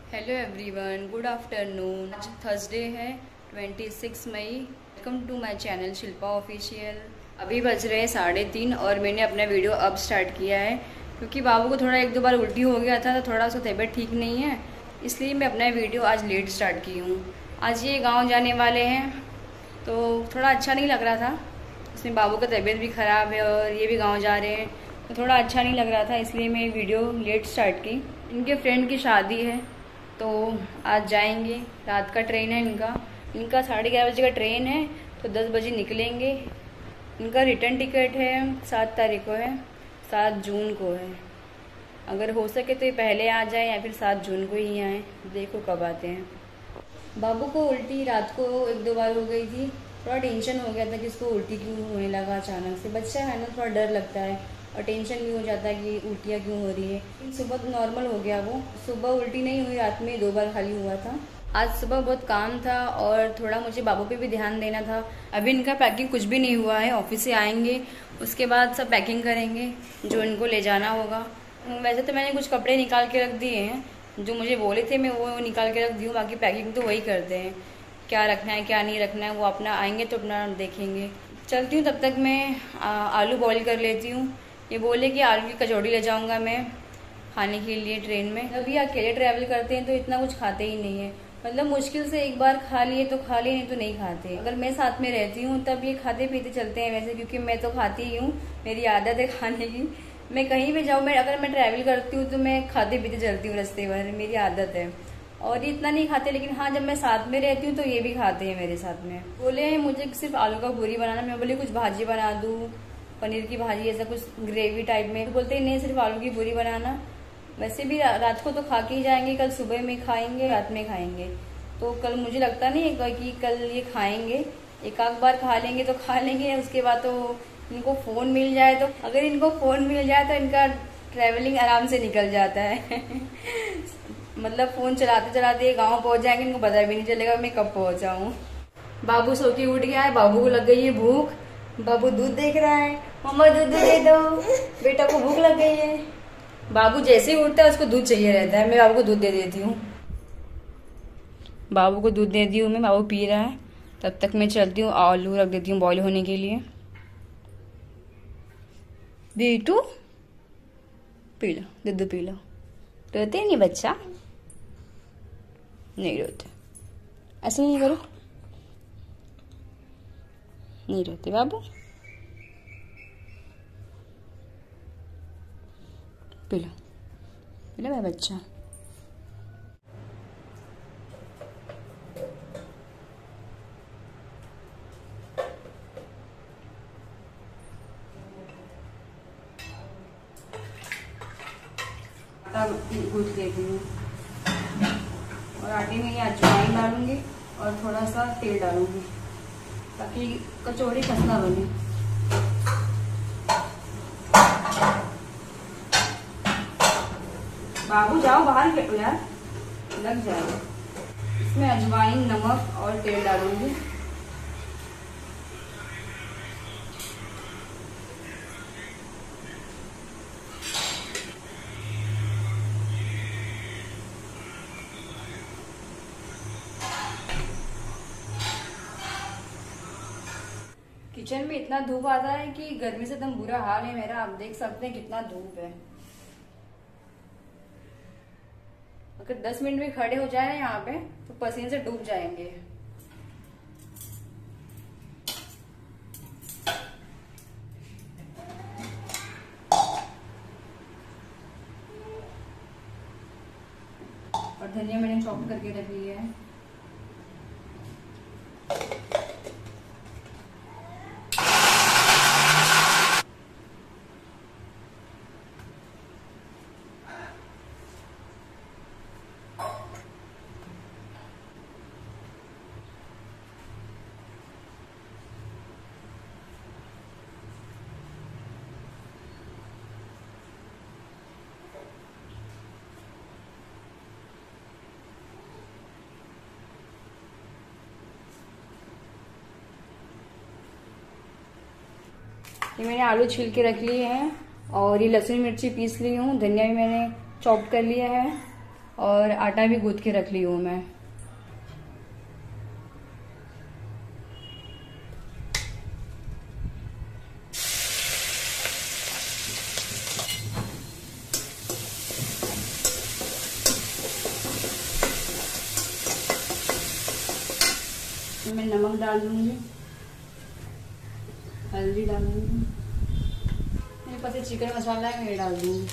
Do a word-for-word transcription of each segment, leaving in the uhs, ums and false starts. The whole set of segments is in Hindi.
Hello everyone, good afternoon. आज थर्सडे है छब्बीस मई। Welcome to my channel Shilpa official. अभी बज रहे हैं साढ़े तीन और मैंने अपना वीडियो अब स्टार्ट किया है क्योंकि बाबू को थोड़ा एक दो बार उल्टी हो गया था तो थोड़ा सा तबीयत ठीक नहीं है, इसलिए मैं अपना वीडियो आज लेट स्टार्ट की हूँ। आज ये गाँव जाने वाले हैं तो थोड़ा अच्छा नहीं लग रहा था, इसमें बाबू का तबीयत भी ख़राब है और ये भी गाँव जा रहे हैं तो थोड़ा अच्छा नहीं लग रहा था, इसलिए मैं वीडियो लेट स्टार्ट की। इनके फ्रेंड की शादी है तो आज जाएंगे। रात का ट्रेन है इनका इनका साढ़े ग्यारह बजे का ट्रेन है तो दस बजे निकलेंगे। इनका रिटर्न टिकट है सात तारीख को है, सात जून को है। अगर हो सके तो ये पहले आ जाए या फिर सात जून को ही आए, देखो कब आते हैं। बाबू को उल्टी रात को एक दो बार हो गई थी, थोड़ा टेंशन हो गया था कि इसको उल्टी क्यों होने लगा अचानक से। बच्चा है ना, थोड़ा डर लगता है और टेंशन भी हो जाता है कि उल्टियाँ क्यों हो रही है। सुबह तो नॉर्मल हो गया, वो सुबह उल्टी नहीं हुई, रात में दो बार खाली हुआ था। आज सुबह बहुत काम था और थोड़ा मुझे बाबू पे भी ध्यान देना था। अभी इनका पैकिंग कुछ भी नहीं हुआ है, ऑफिस से आएंगे उसके बाद सब पैकिंग करेंगे जो इनको ले जाना होगा। वैसे तो मैंने कुछ कपड़े निकाल के रख दिए हैं, जो मुझे बोले थे मैं वो निकाल के रख दी हूँ, बाकी पैकिंग तो वही करते हैं। क्या रखना है क्या नहीं रखना है वो अपना आएंगे तो अपना देखेंगे। चलती हूँ, तब तक मैं आ, आलू बॉईल कर लेती हूँ। ये बोले कि आलू की कचौड़ी ले जाऊँगा मैं खाने के लिए ट्रेन में। अभी अकेले ट्रैवल करते हैं तो इतना कुछ खाते ही नहीं है, मतलब मुश्किल से एक बार खा लिए तो खा लिए, नहीं तो नहीं खाते। अगर मैं साथ में रहती हूँ तब ये खाते पीते चलते हैं वैसे, क्योंकि मैं तो खाती ही हूँ, मेरी आदत है खाने की। मैं कहीं भी जाऊँ, मैं अगर मैं ट्रैवल करती हूँ तो मैं खाते पीते चलती हूँ रास्ते भर, मेरी आदत है। और ये इतना नहीं खाते, लेकिन हाँ जब मैं साथ में रहती हूँ तो ये भी खाते हैं मेरे साथ में। बोले हैं मुझे सिर्फ आलू का पूरी बनाना, मैं बोली कुछ भाजी बना दूँ, पनीर की भाजी ऐसा कुछ ग्रेवी टाइप में। तो बोलते हैं नहीं सिर्फ आलू की पूरी बनाना। वैसे भी रात को तो खा के ही जाएंगे, कल सुबह में खाएंगे रात में खाएंगे, तो कल मुझे लगता नहीं है कि कल ये खाएंगे। एक आध बार खा लेंगे तो खा लेंगे, उसके बाद तो इनको फ़ोन मिल जाए तो अगर इनको फ़ोन मिल जाए तो इनका ट्रैवलिंग आराम से निकल जाता है मतलब फ़ोन चलाते चलाते गाँव पहुँच जाएंगे, इनको पता भी नहीं चलेगा मैं कब पहुँच जाऊँ। बाबू सो के उठ गया है, बाबू को लग गई है भूख। बाबू दूध देख रहा है, मम्मा दूध दे दो, बेटा को भूख लग गई है। बाबू जैसे ही उठता है उसको दूध चाहिए रहता है, मैं बाबू को दूध दे देती हूँ। बाबू को दूध दे दी हूँ मैं, बाबू पी रहा है। तब तक मैं चलती हूँ, आलू रख देती हूँ बॉईल होने के लिए। बेटू पी लो, दूध पी लो। रोते नहीं बच्चा, नहीं रोते, ऐसे नहीं करो, नहीं रोते बाबू। पी लो पी लो मेरा बच्चा। गूंथ देती हूँ और आटे में ये अजवाइन डालूंगी और थोड़ा सा तेल डालूंगी ताकि कचौड़ी खस्ता बने। बाबू जाओ बाहर खेलो यार, लग जाएगा। इसमें अजवाइन नमक और तेल डालूंगी। किचन में इतना धूप आता है कि गर्मी से एकदम बुरा हाल है मेरा, आप देख सकते हैं कितना धूप है। अगर दस मिनट में खड़े हो जाए ना यहाँ पे तो पसीने से डूब जाएंगे। और धनिया मैंने चॉप करके रख लिया है। ये मैंने आलू छील के रख लिए हैं और ये लहसुन मिर्ची पीस ली हूँ, धनिया भी मैंने चॉप कर लिया है और आटा भी गूंथ के रख ली हूँ मैं। मैं नमक डाल दूंगी, हल्दी डाल दूंगी, मेरे पास ये चिकन मसाला है, मैं ये डाल दूंगी।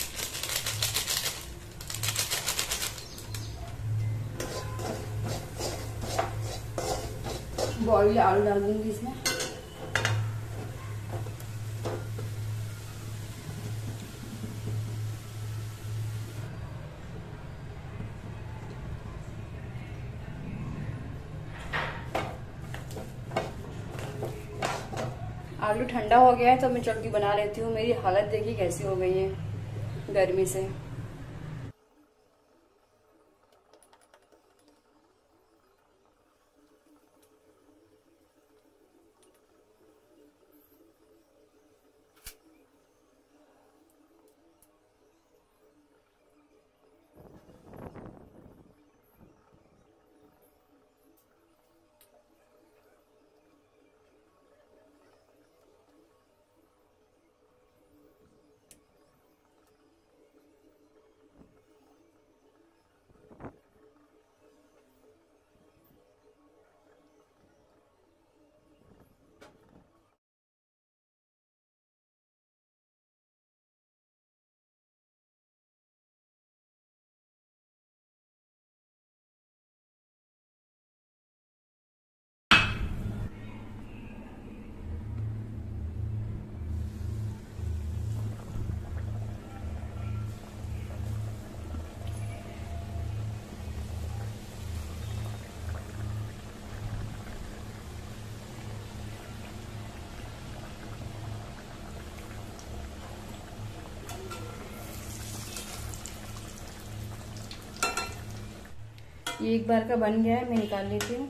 बॉइल्ड आलू डाल दूंगी इसमें। आलू ठंडा हो गया है तो मैं जल्दी बना लेती हूँ। मेरी हालत देखिए कैसी हो गई है गर्मी से। ये एक बार का बन गया है, मैं निकाल लेती हूँ।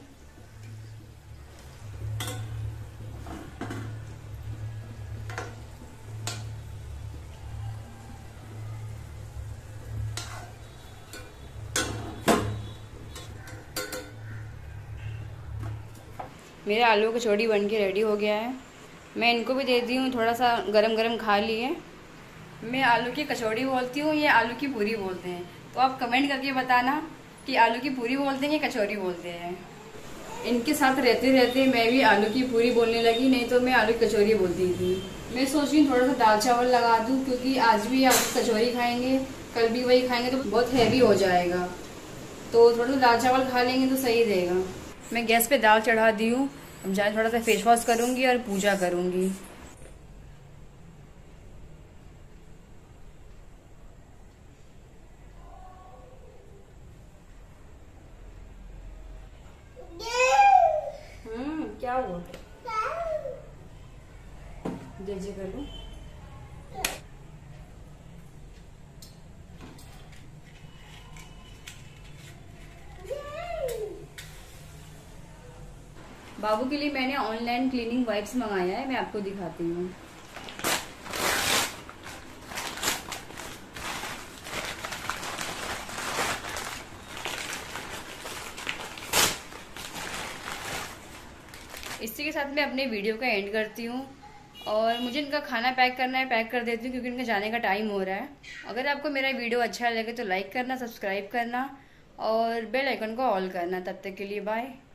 मेरे आलू कचौड़ी बन के रेडी हो गया है। मैं इनको भी दे दी हूँ, थोड़ा सा गरम गरम खा लिए। मैं आलू की कचौड़ी बोलती हूँ या आलू की पूरी बोलते हैं, तो आप कमेंट करके बताना कि आलू की पूरी बोलते हैं या कचौड़ी बोलते हैं। इनके साथ रहते रहते मैं भी आलू की पूरी बोलने लगी, नहीं तो मैं आलू की कचौरी बोलती थी। मैं सोच रही हूँ थोड़ा सा दाल चावल लगा दूँ, क्योंकि आज भी आलू कचौरी खाएंगे, कल भी वही खाएंगे तो बहुत हैवी हो जाएगा। तो थोड़ा सा दाल चावल खा लेंगे तो सही रहेगा। मैं गैस पे दाल चढ़ा दी हूँ, अब जाए थोड़ा सा फेस वॉश करूँगी और पूजा करूँगी। हम्म क्या हुआ? जय जय कर लो। बाबू के लिए मैंने ऑनलाइन क्लीनिंग वाइप्स मंगाया है, मैं आपको दिखाती हूँ। इसी के साथ मैं अपने वीडियो का एंड करती हूँ और मुझे इनका खाना पैक करना है, पैक कर देती हूँ क्योंकि इनका जाने का टाइम हो रहा है। अगर आपको मेरा वीडियो अच्छा लगे तो लाइक करना, सब्सक्राइब करना और बेल आइकन को ऑल करना। तब तक के लिए बाय।